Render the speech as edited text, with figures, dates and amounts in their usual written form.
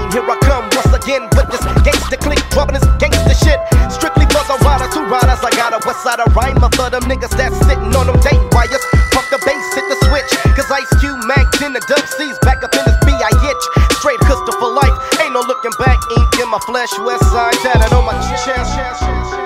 Wayne, here I come once again with this gangsta click, dropping this gangsta shit. Strictly for the rider, two riders. I got a west side of rhymer for them niggas that's sitting on them date wires. Pump the bass, hit the switch, cause Ice Cube, Mac 10, the Dub C's back up in this B.I.H. Straight Custer for life, ain't no looking back, ink in my flesh, west side tatted on my chest.